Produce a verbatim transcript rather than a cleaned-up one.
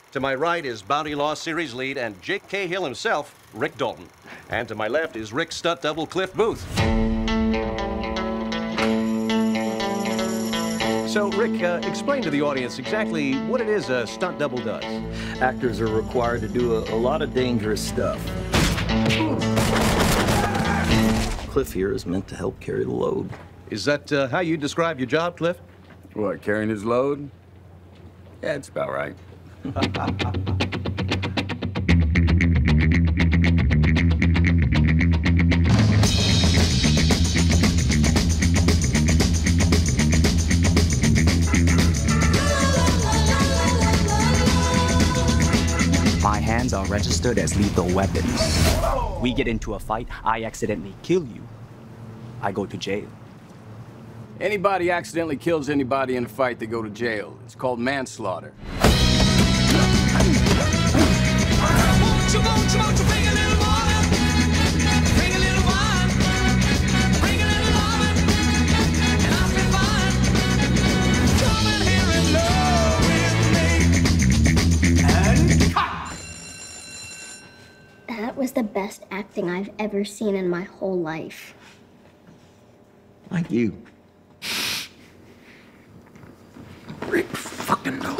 To my right is Bounty Law Series lead and Jake Cahill himself, Rick Dalton. And to my left is Rick's stunt double, Cliff Booth. So, Rick, uh, explain to the audience exactly what it is a stunt double does. Actors are required to do a, a lot of dangerous stuff. Cliff here is meant to help carry the load. Is that uh, how you describe your job, Cliff? What, carrying his load? Yeah, it's about right. My hands are registered as lethal weapons. We get into a fight, I accidentally kill you, I go to jail. Anybody accidentally kills anybody in a fight, they go to jail. It's called manslaughter. That was the best acting I've ever seen in my whole life. Like you. Rick fucking knows.